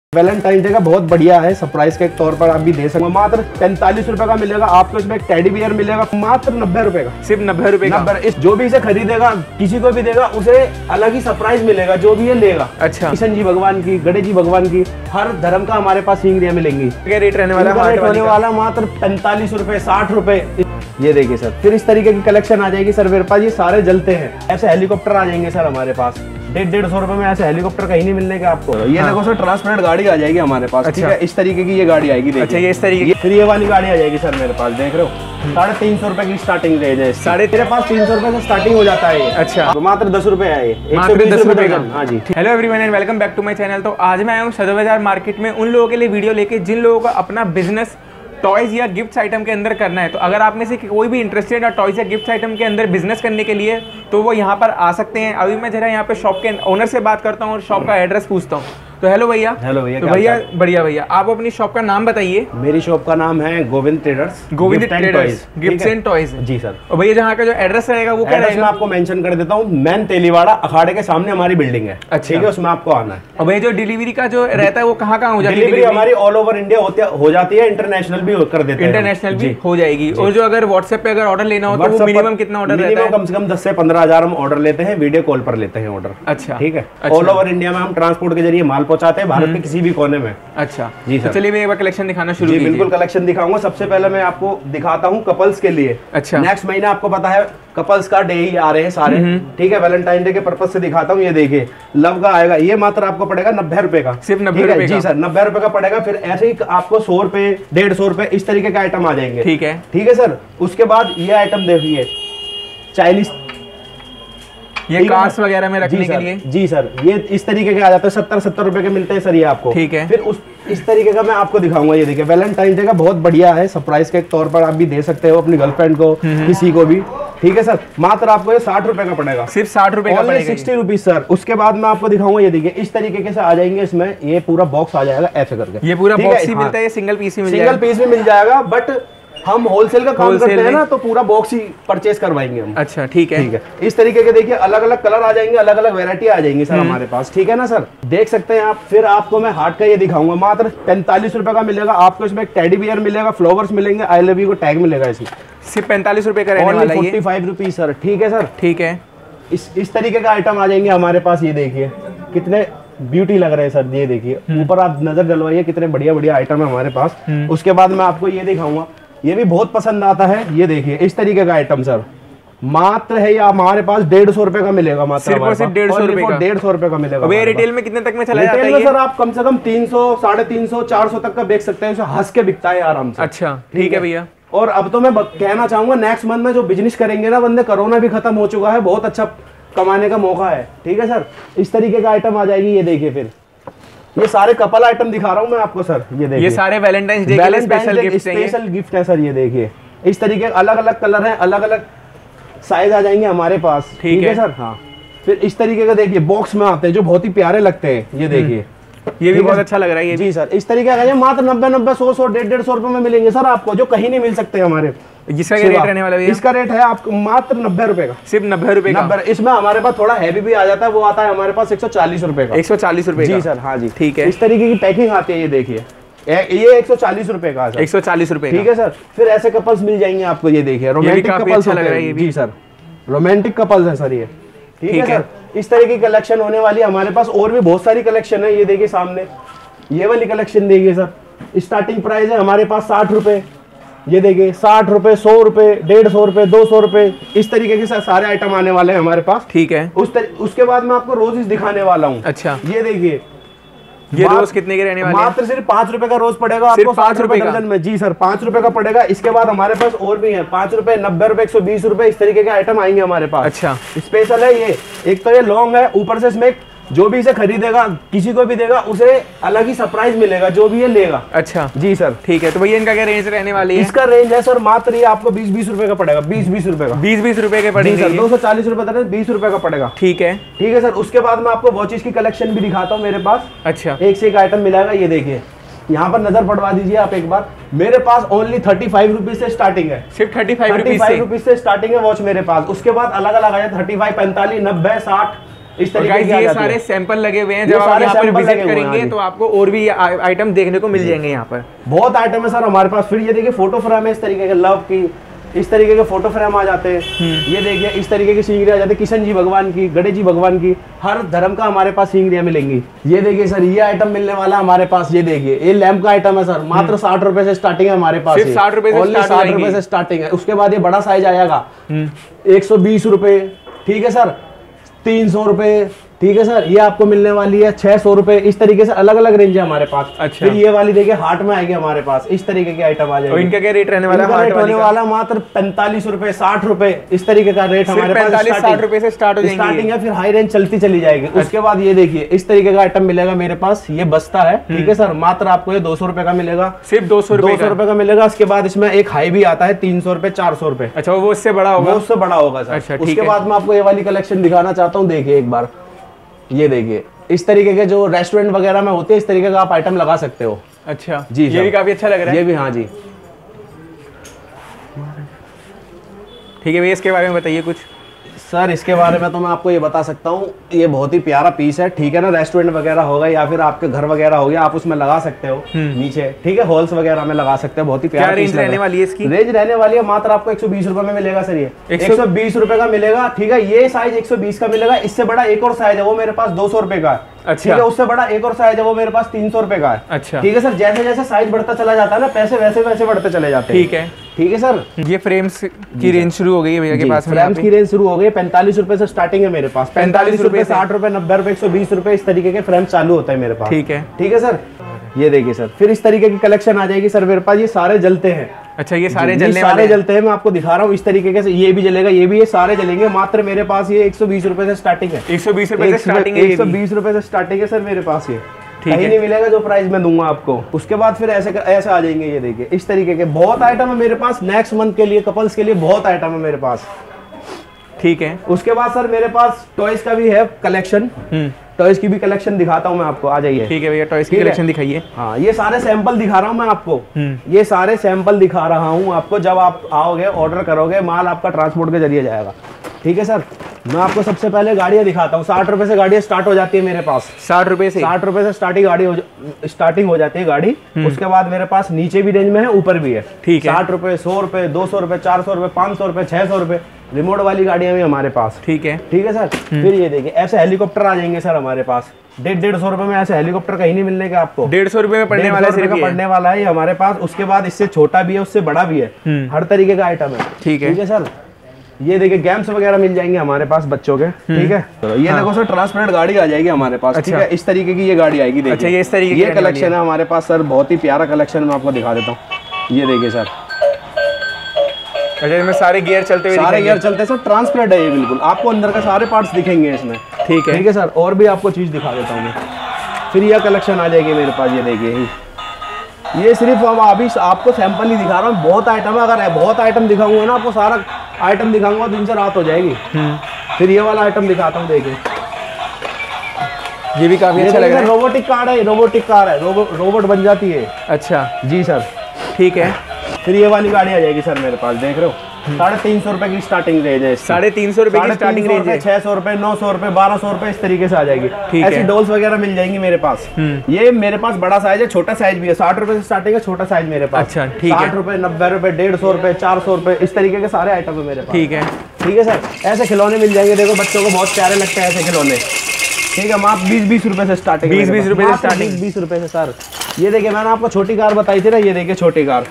Valentine day का बहुत बढ़िया है, सरप्राइज के तौर पर आप भी दे सकते हो। मात्र 45 रुपए का मिलेगा आपको। इसमें एक टेडी बियर मिलेगा मात्र 90 रुपए का, सिर्फ 90 रुपए का। इस जो भी इसे खरीदेगा, किसी को भी देगा, उसे अलग ही सरप्राइज मिलेगा जो भी ये लेगा। अच्छा, कृष्ण जी भगवान की, गणेश जी भगवान की, हर धर्म का हमारे पास सींगरियां मिलेंगी। क्या रेट रहने वाला है? रेट होने वाला मात्र 45 रुपए, 60 रुपए। ये देखिए सर, फिर इस तरीके की कलेक्शन आ जाएगी सर मेरे पास। ये सारे जलते हैं, ऐसे हेलीकॉप्टर आ जाएंगे सर हमारे पास। 150-150 रुपए में ऐसे हेलीकॉप्टर कहीं नहीं मिलने का आपको। ये देखो सर, ट्रांसपेरेंट गाड़ी आ जाएगी हमारे पास। अच्छा। ठीक है, इस तरीके की ये गाड़ी आएगी। अच्छा, ये इस तरीके की। फिर ये वाली गाड़ी आ जाएगी सर मेरे पास, देख रहे हो। 350 रुपए की स्टार्टिंग रेंज है। मेरे पास 300 रुपए से स्टार्टिंग हो जाता है। अच्छा, तो मात्र 10 रुपए है, 10 रुपए का। हाँ जी। Hello everyone and welcome back to my channel. तो आज मैं आया हूँ सदर बाजार मार्केट में उन लोगों के लिए वीडियो लेके जिन लोगों का अपना बिजनेस टॉयज या गिफ्ट आइटम के अंदर करना है। तो अगर आप में से कोई भी इंटरेस्टेड है टॉयज या गिफ्ट आइटम के अंदर बिजनेस करने के लिए, तो वो यहाँ पर आ सकते हैं। अभी मैं जरा यहाँ पे शॉप के ओनर से बात करता हूँ और शॉप का एड्रेस पूछता हूँ। तो हेलो भैया। हेलो भैया। तो भैया बढ़िया भैया, आप अपनी शॉप का नाम बताइए। मेरी शॉप का नाम है Govind traders. Govind traders gifts and toys. जी सर। और भैया जहाँ का जो एड्रेस रहेगा वो क्या रहेगा? मैं आपको मेंशन कर देता हूँ। मेन तेलीवाड़ा अखाड़े के सामने हमारी बिल्डिंग है। अच्छा, ठीक है, उसमें आपको आना है। और भैया जो डिलीवरी का जो रहता है वो कहाँ हो जाती है? डिलीवरी हमारी ऑल ओवर इंडिया हो जाती है, इंटरनेशनल भी कर देते हैं। इंटरनेशनल भी हो जाएगी। और जो अगर व्हाट्सएप पे अगर ऑर्डर लेना हो तो वो मिनिमम कितना ऑर्डर रहता है? कम से कम 10 से 15 हजार हम ऑर्डर लेते हैं, वीडियो कॉल पर लेते हैं ऑर्डर। अच्छा, ठीक है। ऑल ओवर इंडिया में हम ट्रांसपोर्ट के जरिए माल पहुंचाते हैं, भारत के किसी भी कोने में। अच्छा जी सर। तो चलिए मैं एक बार कलेक्शन दिखाना शुरू कीजिए। बिल्कुल कलेक्शन दिखाऊंगा। सबसे पहले मैं आपको दिखाता हूँ कपल्स के लिए। अच्छा, नेक्स्ट महीना आपको पता है कपल्स का डे ही आ रहे हैं सारे। ठीक है, वैलेंटाइन डे के पर्पज से दिखाता हूँ। ये देखिए, लव का आएगा। ये मात्र आपको पड़ेगा 90 रुपए का। सिर्फ 90 रुपए का? जी सर, 90 रुपए का पड़ेगा। फिर ऐसे ही आपको 100 रुपए, 150 रुपए इस तरीके के आइटम आ जाएंगे। ठीक है, ठीक है सर। उसके बाद ये आइटम देखिए, चाइनीज, ये कार्स वगैरह में रखने के लिए। जी सर, ये इस तरीके के आ जाते हैं। 70 रुपए के मिलते हैं सर ये आपको। ठीक है। फिर इस तरीके का मैं आपको दिखाऊंगा। ये देखिए, वैलेंटाइन डे का बहुत बढ़िया है, सरप्राइज के तौर पर आप भी दे सकते हो अपनी गर्लफ्रेंड को, किसी को भी। ठीक है सर, मात्र आपको ये 60 रुपए का पड़ेगा। सिर्फ 60 रुपए का पड़ेगा, 60 रुपीज सर। उसके बाद मैं आपको दिखाऊंगा। ये देखिए, इस तरीके से आ जाएंगे। इसमें ये पूरा बॉक्स आ जाएगा ऐसे करके। ये पूरा बॉक्स ही मिलता है, सिंगल पीस ही सिंगल पीस भी मिल जाएगा, बट हम होलसेल का काम करते हैं ना, तो पूरा बॉक्स ही परचेज करवाएंगे हम। अच्छा, ठीक है। ठीक है। इस तरीके के देखिए, अलग अलग कलर आ जाएंगे, अलग अलग वैरायटी आ जाएंगी सर हमारे पास। ठीक है ना सर, देख सकते हैं आप। फिर आपको मैं हार्ट का ये दिखाऊंगा। मात्र 45 रुपए का मिलेगा आपको। इसमें टेडी बियर मिलेगा, फ्लावर्स मिलेंगे, आई लव यू को टैग मिलेगा। इसमें सिर्फ 45 रुपए का रहने वाला है। 45 रुपीज सर। ठीक है सर। ठीक है। इस तरीके का आइटम आ जाएंगे हमारे पास। ये देखिए कितने ब्यूटी लग रहे हैं सर। ये देखिए, ऊपर आप नजर डलवाइए, कितने बढ़िया बढ़िया आइटम है हमारे पास। उसके बाद मैं आपको ये दिखाऊंगा, ये भी बहुत पसंद आता है। ये देखिए, इस तरीके का आइटम सर मात्र है, या हमारे पास 150 रुपए का मिलेगा। मात्र सिर्फ 150 रुपए का। 150 रुपए का मिलेगा। अब ये रिटेल में कितने तक में चला जाता है? रिटेल में सर आप कम से कम 300, 350, 400 तक का बेच सकते हैं। उसे हंस के बिकता है आराम से। अच्छा, ठीक है भैया। और अब तो मैं कहना चाहूंगा, नेक्स्ट मंथ में जो बिजनेस करेंगे ना बंदे, कोरोना भी खत्म हो चुका है, बहुत अच्छा कमाने का मौका है। ठीक है सर, इस तरीके का आइटम आ जाएगी। ये देखिए, फिर ये सारे कपल आइटम दिखा रहा हूँ मैं आपको सर। ये देखिए, ये सारे वैलेंटाइन डे के लिए स्पेशल गिफ्ट है सर। ये देखिए, इस तरीके अलग अलग कलर हैं, अलग अलग साइज आ जाएंगे हमारे पास। ठीक है सर। हाँ, फिर इस तरीके का देखिए, बॉक्स में आते हैं जो बहुत ही प्यारे लगते हैं। ये देखिए, ये भी बहुत अच्छा लग रहा है। ये जी सर, इस तरीके का मात्र 90, 100, 150 रुपए में मिलेंगे सर आपको, जो कहीं नहीं मिल सकते हमारे। जिसका रेट रहने वाला है? इसका रेट है आपको मात्र 90 रुपए का। सिर्फ 90 रुपए का। इसमें हमारे पास थोड़ा हैवी भी आ जाता है, वो आता है हमारे पास 140 रुपए का। 140 रुपए का? जी सर। हाँ जी, ठीक है। इस तरीके की पैकिंग आती है। ये देखिए, ये 140 रुपए का। 140 रुपए। ठीक है सर। फिर ऐसे कपल्स मिल जाएंगे आपको। ये देखिए, रोमांटिक कपल्स लग रहा है। जी सर, रोमांटिक कपल्स है सर ये। ठीक है सर। इस तरह की कलेक्शन होने वाली है हमारे पास। और भी बहुत सारी कलेक्शन है। ये देखिए सामने, ये वाली कलेक्शन देखिए सर। स्टार्टिंग प्राइस है हमारे पास 60 रुपए। ये देखिए, 60 रुपए, 100 रुपए, 150 रुपए, 200 रुपए, इस तरीके के सारे आइटम आने वाले हैं हमारे पास। ठीक है। उसके बाद मैं आपको रोजेस दिखाने वाला हूँ। अच्छा, ये देखिए, ये रोज कितने के रहने वाले हैं? मात्र सिर्फ 5 रुपए का रोज पड़ेगा आपको। 5 रुपए दर्जन में। जी सर, 5 रुपए का पड़ेगा। इसके बाद हमारे पास और भी है, 5 रुपए, 90 रुपए, 120 रुपए, इस तरीके के आइटम आएंगे हमारे पास। अच्छा, स्पेशल है ये। एक तो ये लॉन्ग है, ऊपर से इसमें जो भी इसे खरीदेगा, किसी को भी देगा, उसे अलग ही सरप्राइज मिलेगा जो भी ये लेगा। अच्छा जी सर। ठीक है। तो भैया इनका क्या रेंज रहने वाली है? इसका रेंज है सर मात्र ये आपको 20-20 रुपए का पड़ेगा। 20-20 रुपए का। 20-20 रुपए के पड़ेंगे सर। 240 रुपए तक 20 रुपए का पड़ेगा। ठीक है। ठीक है सर। उसके बाद मैं आपको वॉचेस की कलेक्शन भी दिखाता हूँ मेरे पास। अच्छा, एक से एक आइटम मिलेगा। ये देखिए, यहाँ पर नजर पड़वा दीजिए आप एक बार। मेरे पास ओनली 35 रुपीज से स्टार्टिंग है। सिर्फ 35 रुपीज से स्टार्टिंग है वॉच मेरे पास। उसके बाद अलग अलग आ जाए 35, 45, 90, 60, इस तरीके के ये सारे सैंपल लगे हुए हैं, जब आप यहाँ पर विजिट करेंगे तो आपको और भी आइटम देखने को मिल जाएंगे। यहाँ पर बहुत आइटम है सर हमारे पास। फिर ये देखिए फोटो फ्रेम है इस तरीके के, लव की इस तरीके के फोटो फ्रेम आ जाते हैं। ये देखिए इस तरीके की सींगरियां आ जाती है, किशन जी भगवान की, गणेश जी भगवान की, हर धर्म का हमारे पास सींगरियां मिलेंगी। ये देखिए सर ये आइटम मिलने वाला हमारे पास। ये देखिए ये लैंप का आइटम है सर, मात्र 60 रुपए से स्टार्टिंग है हमारे पास। 60 रुपए से स्टार्टिंग है। उसके बाद ये बड़ा साइज आएगा 120 रुपए, ठीक है सर, 300 रुपए, ठीक है सर, ये आपको मिलने वाली है 600 रुपए। इस तरीके से अलग अलग रेंज है हमारे पास। अच्छा। फिर ये वाली देखिए हार्ट में आएगी हमारे पास, इस तरीके के आइटम आ जाएंगे। और इनका क्या रेट रहने वाला है? रेट होने वाला मात्र 45 रुपए, 60 रुपए, इस तरीके का रेट हमारे पास। 45-60 रुपए से स्टार्ट हो जाएंगे, स्टार्टिंग है, फिर हाई रेंज चलती चली जाएगी। उसके बाद ये देखिए इस तरीके का आइटम मिलेगा मेरे पास। ये बस्ता है, ठीक है सर, मात्र आपको ये 200 रुपए का मिलेगा, सिर्फ 200 रुपए का मिलेगा। उसके बाद इसमें एक हाई भी आता है 300 रुपए, 400 रुपए। अच्छा, वो उससे बड़ा होगा? उससे बड़ा होगा सर। अच्छा, उसके बाद मैं आपको ये वाली कलेक्शन दिखाना चाहता हूँ। देखिए एक बार ये देखिए इस तरीके के जो रेस्टोरेंट वगैरह में होते हैं, इस तरीके का आप आइटम लगा सकते हो। अच्छा जी, ये भी काफी अच्छा लग रहा है। ये भी, हाँ जी, ठीक है भैया, इसके बारे में बताइए कुछ। सर इसके बारे में तो मैं आपको ये बता सकता हूँ, ये बहुत ही प्यारा पीस है, ठीक है ना। रेस्टोरेंट वगैरह होगा या फिर आपके घर वगैरह हो गया, आप उसमें लगा सकते हो नीचे, ठीक है, हॉल्स वगैरह में लगा सकते हो। बहुत ही प्यारा रेंज रहने वाली है इसकी? रेंज रहने वाली है मात्र आपको 120 रुपए में मिलेगा सर। ये 120 रुपए का मिलेगा, ठीक है। ये साइज 120 का मिलेगा। इससे बड़ा एक और साइज है, वो मेरे पास 200 रुपए का है। अच्छा। ठीक है, उससे बड़ा एक और साइज है, वो मेरे पास 300 रुपए का है। अच्छा, ठीक है सर। जैसे जैसे साइज बढ़ता चला जाता है ना, पैसे वैसे वैसे बढ़ते चले जाते हैं। ठीक है, ठीक है सर। ये फ्रेम्स की रेंज शुरू हो गई है भैया के पास? फ्रेम्स की रेंज शुरू हो गई, 45 रुपए से स्टार्टिंग है मेरे पास। 45 रुपए, 60 रुपए, 90 रुपए, 120 रुपए, इस तरीके के फ्रेम चालू होता है मेरे पास। ठीक है, ठीक है सर। ये देखिए सर, फिर इस तरीके की कलेक्शन आ जाएगी सर मेरे पास। ये सारे जलते हैं। अच्छा, ये सारे जलते हैं। मैं आपको दिखा रहा हूँ इस तरीके से। ये भी जलेगा, ये भी, ये सारे जलेंगे। मात्र मेरे पास ये 120 रुपए से स्टार्टिंग है। 120 रुपए से स्टार्टिंग है? 120 रुपए से स्टार्टिंग है सर मेरे पास। ये कहीं नहीं मिलेगा जो प्राइस मैं दूंगा आपको। उसके बाद फिर ऐसे आ जाएंगे। ये देखिए इस तरीके के बहुत आइटम है मेरे पास। नेक्स्ट मंथ के लिए, कपल्स के लिए बहुत आइटम है मेरे पास। ठीक है। उसके बाद सर मेरे पास टॉयज का भी है कलेक्शन। टॉयज की भी कलेक्शन दिखाता हूँ मैं आपको, आ जाइए। ठीक है भैया, टॉयज की कलेक्शन दिखाइए। हाँ, ये सारे सैंपल दिखा रहा हूँ मैं आपको। ये सारे सैंपल दिखा रहा हूँ आपको। जब आप आओगे, ऑर्डर करोगे, माल आपका ट्रांसपोर्ट के जरिए जाएगा। ठीक है सर। मैं आपको सबसे पहले गाड़ियाँ दिखाता हूँ। 60 रुपए से गाड़ियाँ स्टार्ट हो जाती है मेरे पास। 60 रुपए से? 60 रुपए से स्टार्टिंग हो जाती है गाड़ी। उसके बाद मेरे पास नीचे भी रेंज में है, ऊपर भी है। ठीक है। 60 रुपए, 100 रुपए, 200 रुपए, 400 रुपए, 500 रुपए, 600 रुपए, रिमोट वाली गाड़ियाँ भी हमारे पास। ठीक है। ठीक है सर। फिर ये देखिए ऐसे हेलीकॉप्टर आ जाएंगे सर हमारे पास। 150 रुपए में ऐसे हेलीकॉप्टर कहीं नहीं मिलने का आपको। 150 रुपए में पड़ने वाला है, पड़ने वाला है हमारे पास। उसके बाद इससे छोटा भी है, उससे बड़ा भी है, हर तरीके का आइटम है। ठीक है सर। ये देखिए गेम्स वगैरह मिल जाएंगे हमारे पास बच्चों के। ठीक है। तो ये देखो सर, ट्रांसपेरेंट गाड़ी आ जाएगी हमारे पास। ठीक है, इस तरीके की ये गाड़ी आएगी। देखिए, अच्छा, ये इस तरीके ये कलेक्शन है हमारे पास सर। बहुत ही प्यारा कलेक्शन मैं आपको दिखा देता हूँ। ये देखिए सर। अच्छा, इसमें सारे गियर चलते हुए? सारे गियर चलते हैं सर। ट्रांसपेरेंट है ये बिल्कुल। आपको अंदर का सारे पार्ट्स दिखेंगे इसमें। ठीक है। ठीक है सर। और भी आपको चीज दिखा देता हूँ मैं। फिर यह कलेक्शन आ जाएगी मेरे पास। ये देखिए, ये सिर्फ हम अभी आपको सैंपल ही दिखा रहा हूँ। बहुत आइटम है। अगर बहुत आइटम दिखाऊंगा ना आपको, सारा आइटम दिखाऊंगा, दिन से रात हो जाएगी। फिर ये वाला आइटम दिखाता हूँ। देखिए, ये भी काफी अच्छा लग रहा है। रोबोटिक कार है। रोबोटिक कार है, रोबोट बन जाती है। अच्छा जी सर। ठीक है। फिर ये वाली गाड़ी आ जाएगी सर मेरे पास। देख रहे हो, 350 रुपए की स्टार्टिंग रेंज है। 350 रुपए की स्टार्टिंग रेंज है। 600 रुपए, 900 रुपए, 1200 रुपए, इस तरीके से आ जाएगी। ऐसी डॉल्स वगैरह मिल जाएंगी मेरे पास। ये मेरे पास बड़ा साइज है, छोटा साइज भी है। 60 रुपए से स्टार्टिंग है, छोटा साइज मेरे पास। अच्छा, ठीक है। 60 रुपए, 90 रुपए, 150 रुपए, 400 रुपए, इस तरीके के सारे आइटम है मेरे पास। ठीक है। ठीक है सर। ऐसे खिलौने मिल जाएंगे। देखो बच्चों को बहुत प्यारे लगते हैं ऐसे खिलौने। ठीक है, मात्र 20-20 रुपए से स्टार्टिंग। 20-20 रुपए से स्टार्टिंग। 20 रुपए से सर। ये देखिए, मैंने आपको छोटी कार बताई थी ना। ये देखिए छोटी कार,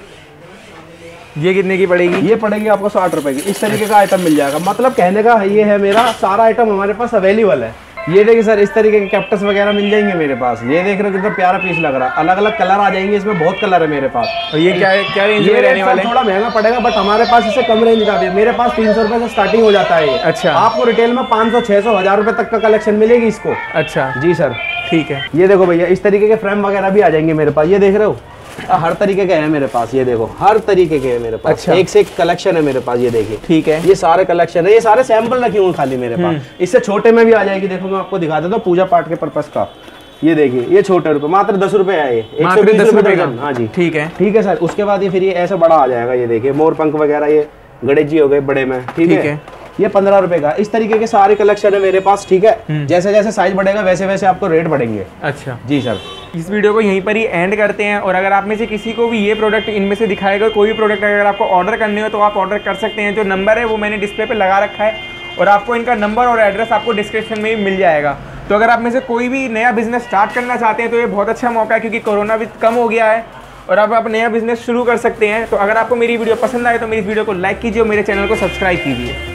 ये कितने की पड़ेगी? ये पड़ेगी आपको 60 रुपए की। इस तरीके का आइटम मिल जाएगा। मतलब कहने का ये है, मेरा सारा आइटम हमारे पास अवेलेबल है। ये देखिए सर, इस तरीके के कैप्टस वगैरह मिल जाएंगे मेरे पास। ये देख रहे हो कितना प्यारा पीस लग रहा है। अलग अलग कलर आ जाएंगे इसमें, बहुत कलर है मेरे पास। और ये क्या रेंज में रहने वाले? थोड़ा महंगा पड़ेगा, बट हमारे पास इससे कम रेंज का भी है। मेरे पास 300 रुपए से स्टार्टिंग हो जाता है। अच्छा। आपको रिटेल में 500, 600, 1000 रुपए तक का कलेक्शन मिलेगी इसको। अच्छा जी सर। ठीक है। ये देखो भैया, इस तरीके के फ्रेम वगैरह भी आ जाएंगे मेरे पास। ये देख रहे हो, हर तरीके के हैं मेरे पास। ये देखो, हर तरीके के हैं मेरे पास। अच्छा। एक से एक कलेक्शन है मेरे पास। ये देखिए। ठीक है। ये सारे कलेक्शन है। ये सारे सैंपल रखे हुए खाली मेरे पास। इससे छोटे में भी आ जाएगी। देखो मैं आपको दिखा देता हूँ पूजा पाठ के पर्पस का। ये देखिए, ये छोटे रुपए, मात्र 10 रुपए है। ये 120 रुपए का। हाँ जी। ठीक है। ठीक है सर। उसके बाद ये फिर ये ऐसा बड़ा आ जाएगा। ये देखिए, मोर पंख वगैरह, ये गणेश जी हो गए बड़े में। ठीक है। ये 15 रुपए का। इस तरीके के सारे कलेक्शन है मेरे पास, ठीक है। जैसे जैसे साइज बढ़ेगा वैसे वैसे आपको रेट बढ़ेंगे। अच्छा जी सर। इस वीडियो को यहीं पर ही एंड करते हैं। और अगर आप में से किसी को भी ये प्रोडक्ट इनमें से दिखाएगा, कोई भी प्रोडक्ट अगर आपको ऑर्डर करने हो तो आप ऑर्डर कर सकते हैं। जो नंबर है वो मैंने डिस्प्ले पे लगा रखा है और आपको इनका नंबर और एड्रेस आपको डिस्क्रिप्शन में ही मिल जाएगा। तो अगर आप में से कोई भी नया बिजनेस स्टार्ट करना चाहते हैं तो ये बहुत अच्छा मौका है, क्योंकि कोरोना भी कम हो गया है और आप नया बिजनेस शुरू कर सकते हैं। तो अगर आपको मेरी वीडियो पसंद आए तो मेरी वीडियो को लाइक कीजिए और मेरे चैनल को सब्सक्राइब कीजिए।